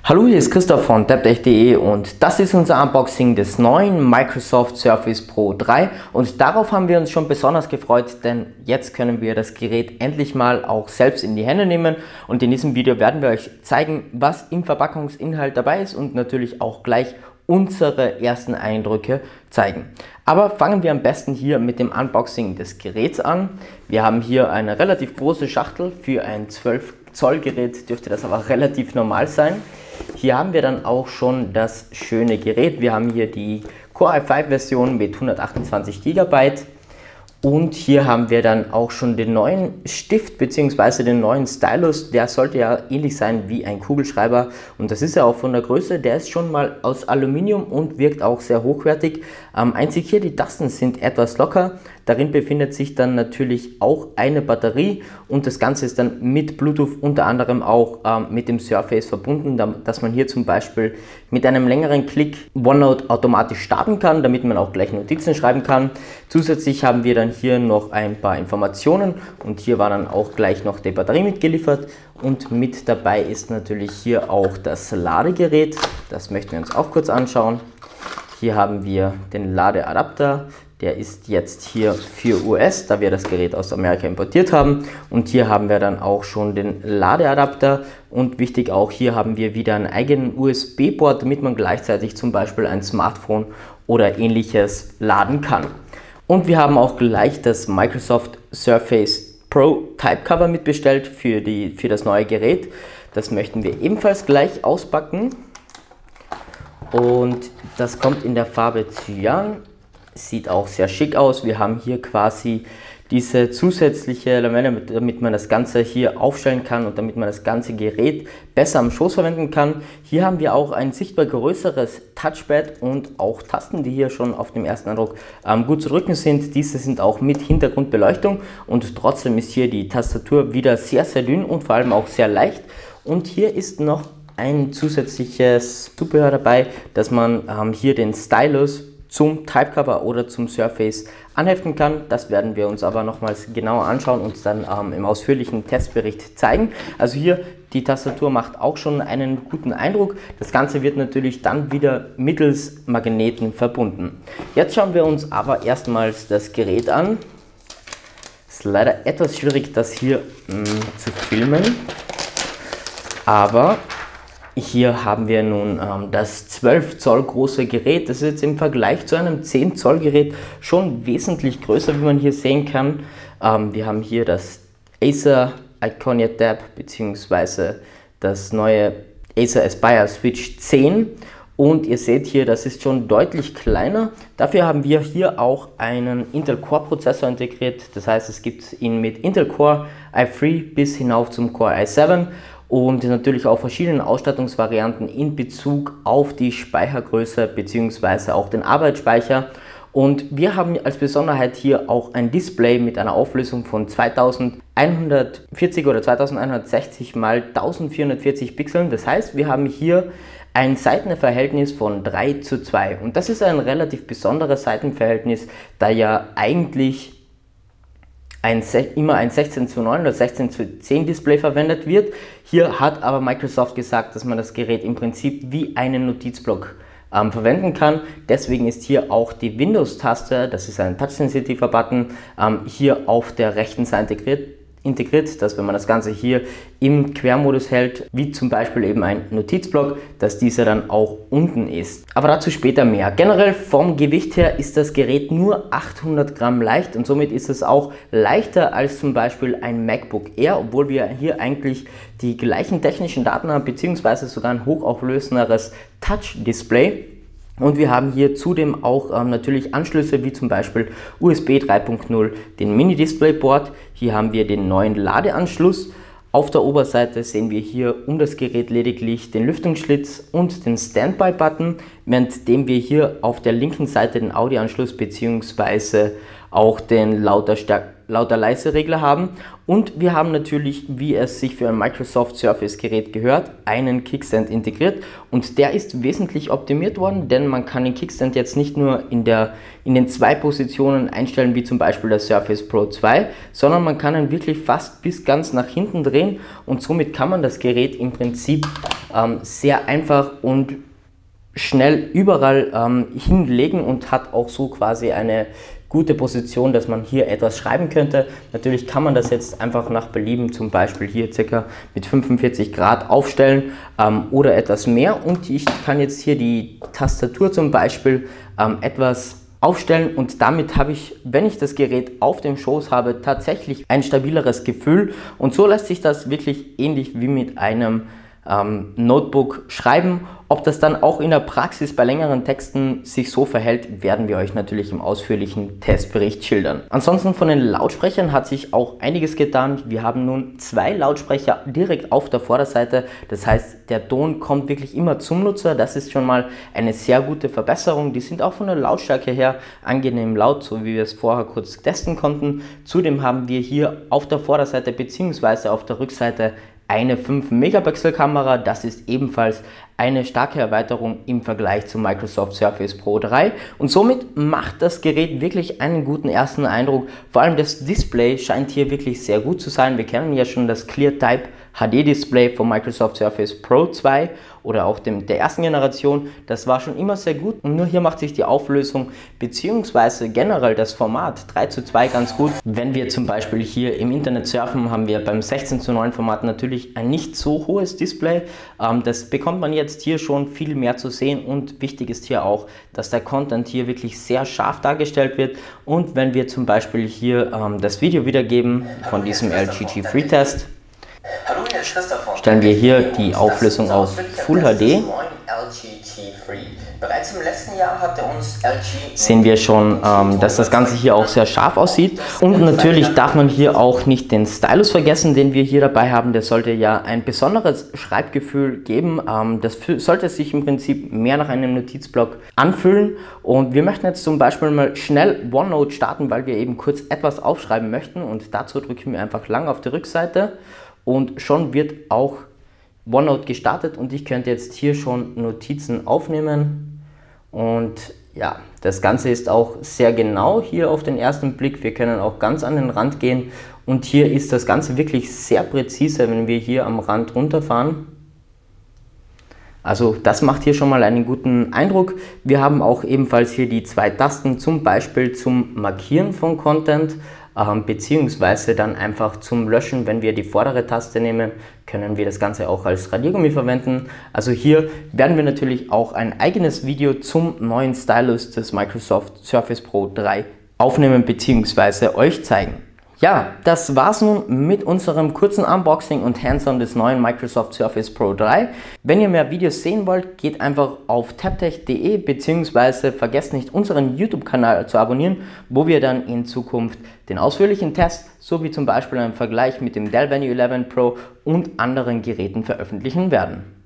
Hallo, hier ist Christoph von taptech.de und das ist unser Unboxing des neuen Microsoft Surface Pro 3 und darauf haben wir uns schon besonders gefreut, denn jetzt können wir das Gerät endlich mal auch selbst in die Hände nehmen und in diesem Video werden wir euch zeigen, was im Verpackungsinhalt dabei ist und natürlich auch gleich unsere ersten Eindrücke zeigen. Aber fangen wir am besten hier mit dem Unboxing des Geräts an. Wir haben hier eine relativ große Schachtel. Für ein 12 Zoll Gerät dürfte das aber relativ normal sein. Hier haben wir dann auch schon das schöne Gerät. Wir haben hier die Core i5 Version mit 128 GB. Und hier haben wir dann auch schon den neuen Stift bzw. den neuen Stylus. Der sollte ja ähnlich sein wie ein Kugelschreiber und das ist ja auch von der Größe. Der ist schon mal aus Aluminium und wirkt auch sehr hochwertig. Einzig hier die Tasten sind etwas locker. Darin befindet sich dann natürlich auch eine Batterie und das Ganze ist dann mit Bluetooth unter anderem auch mit dem Surface verbunden, dass man hier zum Beispiel mit einem längeren Klick OneNote automatisch starten kann, damit man auch gleich Notizen schreiben kann. Zusätzlich haben wir dann hier noch ein paar Informationen und hier war dann auch gleich noch die Batterie mitgeliefert und mit dabei ist natürlich hier auch das Ladegerät. Das möchten wir uns auch kurz anschauen. Hier haben wir den Ladeadapter. Der ist jetzt hier für US, da wir das Gerät aus Amerika importiert haben. Und hier haben wir dann auch schon den Ladeadapter. Und wichtig auch, hier haben wir wieder einen eigenen USB-Port, damit man gleichzeitig zum Beispiel ein Smartphone oder ähnliches laden kann. Und wir haben auch gleich das Microsoft Surface Pro Typecover mitbestellt für das neue Gerät. Das möchten wir ebenfalls gleich auspacken. Und das kommt in der Farbe Cyan. Sieht auch sehr schick aus. Wir haben hier quasi diese zusätzliche Elemente, damit man das Ganze hier aufstellen kann und damit man das ganze Gerät besser am Schoß verwenden kann. Hier haben wir auch ein sichtbar größeres Touchpad und auch Tasten, die hier schon auf dem ersten Eindruck gut zu drücken sind. Diese sind auch mit Hintergrundbeleuchtung und trotzdem ist hier die Tastatur wieder sehr, sehr dünn und vor allem auch sehr leicht. Und hier ist noch ein zusätzliches Zubehör dabei, dass man hier den Stylus zum Typecover oder zum Surface anheften kann. Das werden wir uns aber nochmals genauer anschauen und dann im ausführlichen Testbericht zeigen. Also hier, die Tastatur macht auch schon einen guten Eindruck. Das Ganze wird natürlich dann wieder mittels Magneten verbunden. Jetzt schauen wir uns aber erstmals das Gerät an. Es ist leider etwas schwierig, das hier zu filmen, aber hier haben wir nun das 12 Zoll große Gerät. Das ist jetzt im Vergleich zu einem 10 Zoll Gerät schon wesentlich größer, wie man hier sehen kann. Wir haben hier das Acer Iconia Tab bzw. das neue Acer Aspire Switch 10. Und ihr seht hier, das ist schon deutlich kleiner. Dafür haben wir hier auch einen Intel Core Prozessor integriert. Das heißt, es gibt ihn mit Intel Core i3 bis hinauf zum Core i7. Und natürlich auch verschiedene Ausstattungsvarianten in Bezug auf die Speichergröße bzw. auch den Arbeitsspeicher. Und wir haben als Besonderheit hier auch ein Display mit einer Auflösung von 2140 oder 2160 x 1440 Pixeln. Das heißt, wir haben hier ein Seitenverhältnis von 3:2. Und das ist ein relativ besonderes Seitenverhältnis, da ja eigentlich immer ein 16:9 oder 16:10 Display verwendet wird. Hier hat aber Microsoft gesagt, dass man das Gerät im Prinzip wie einen Notizblock verwenden kann. Deswegen ist hier auch die Windows-Taste, das ist ein touch-sensitiver Button, hier auf der rechten Seite integriert, dass wenn man das Ganze hier im Quermodus hält, wie zum Beispiel eben ein Notizblock, dass dieser dann auch unten ist. Aber dazu später mehr. Generell vom Gewicht her ist das Gerät nur 800 Gramm leicht und somit ist es auch leichter als zum Beispiel ein MacBook Air, obwohl wir hier eigentlich die gleichen technischen Daten haben, beziehungsweise sogar ein hochauflösenderes Touch-Display. Und wir haben hier zudem auch natürlich Anschlüsse wie zum Beispiel USB 3.0, den Mini-Display-Port. Hier haben wir den neuen Ladeanschluss. Auf der Oberseite sehen wir hier um das Gerät lediglich den Lüftungsschlitz und den Standby-Button, währenddem wir hier auf der linken Seite den Audioanschluss bzw. auch den Lauter-Leise-Regler haben. Und wir haben natürlich, wie es sich für ein Microsoft Surface Gerät gehört, einen Kickstand integriert und der ist wesentlich optimiert worden, denn man kann den Kickstand jetzt nicht nur in den zwei Positionen einstellen, wie zum Beispiel der Surface Pro 2, sondern man kann ihn wirklich fast bis ganz nach hinten drehen und somit kann man das Gerät im Prinzip sehr einfach und schnell überall hinlegen und hat auch so quasi eine gute Position, dass man hier etwas schreiben könnte. Natürlich kann man das jetzt einfach nach Belieben, zum Beispiel hier circa mit 45 Grad aufstellen oder etwas mehr, und ich kann jetzt hier die Tastatur zum Beispiel etwas aufstellen, und damit habe ich, wenn ich das Gerät auf dem Schoß habe, tatsächlich ein stabileres Gefühl, und so lässt sich das wirklich ähnlich wie mit einem Notebook schreiben. Ob das dann auch in der Praxis bei längeren Texten sich so verhält, werden wir euch natürlich im ausführlichen Testbericht schildern. Ansonsten von den Lautsprechern hat sich auch einiges getan. Wir haben nun 2 Lautsprecher direkt auf der Vorderseite. Das heißt, der Ton kommt wirklich immer zum Nutzer. Das ist schon mal eine sehr gute Verbesserung. Die sind auch von der Lautstärke her angenehm laut, so wie wir es vorher kurz testen konnten. Zudem haben wir hier auf der Vorderseite bzw. auf der Rückseite eine 5-Megapixel Kamera. Das ist ebenfalls eine starke Erweiterung im Vergleich zum Microsoft Surface Pro 3, und somit macht das Gerät wirklich einen guten ersten Eindruck. Vor allem das Display scheint hier wirklich sehr gut zu sein. Wir kennen ja schon das ClearType HD Display vom Microsoft Surface Pro 2 oder auch der ersten Generation. Das war schon immer sehr gut, und nur hier macht sich die Auflösung bzw. generell das Format 3:2 ganz gut. Wenn wir zum Beispiel hier im Internet surfen, haben wir beim 16:9 Format natürlich ein nicht so hohes Display. Das bekommt man jetzt hier schon viel mehr zu sehen, und wichtig ist hier auch, dass der Content hier wirklich sehr scharf dargestellt wird. Und wenn wir zum Beispiel hier das Video wiedergeben von diesem LG G3 Test, stellen wir hier die Auflösung auf Full HD. Bereits im letzten Jahr hatte uns LG, sehen wir schon, dass das Ganze hier auch sehr scharf aussieht. Und natürlich darf man hier auch nicht den Stylus vergessen, den wir hier dabei haben. Der sollte ja ein besonderes Schreibgefühl geben. Das sollte sich im Prinzip mehr nach einem Notizblock anfühlen. Und wir möchten jetzt zum Beispiel mal schnell OneNote starten, weil wir eben kurz etwas aufschreiben möchten. Und dazu drücken wir einfach lang auf die Rückseite, und schon wird auch OneNote gestartet, und ich könnte jetzt hier schon Notizen aufnehmen. Und ja, das Ganze ist auch sehr genau hier auf den ersten Blick. Wir können auch ganz an den Rand gehen, und hier ist das Ganze wirklich sehr präzise, wenn wir hier am Rand runterfahren. Also das macht hier schon mal einen guten Eindruck. Wir haben auch ebenfalls hier die 2 Tasten, zum Beispiel zum Markieren von Content, beziehungsweise dann einfach zum Löschen. Wenn wir die vordere Taste nehmen, können wir das Ganze auch als Radiergummi verwenden. Also hier werden wir natürlich auch ein eigenes Video zum neuen Stylus des Microsoft Surface Pro 3 aufnehmen bzw. euch zeigen. Ja, das war's nun mit unserem kurzen Unboxing und Hands-on des neuen Microsoft Surface Pro 3. Wenn ihr mehr Videos sehen wollt, geht einfach auf taptech.de bzw. vergesst nicht, unseren YouTube-Kanal zu abonnieren, wo wir dann in Zukunft den ausführlichen Test sowie zum Beispiel einen Vergleich mit dem Dell Venue 11 Pro und anderen Geräten veröffentlichen werden.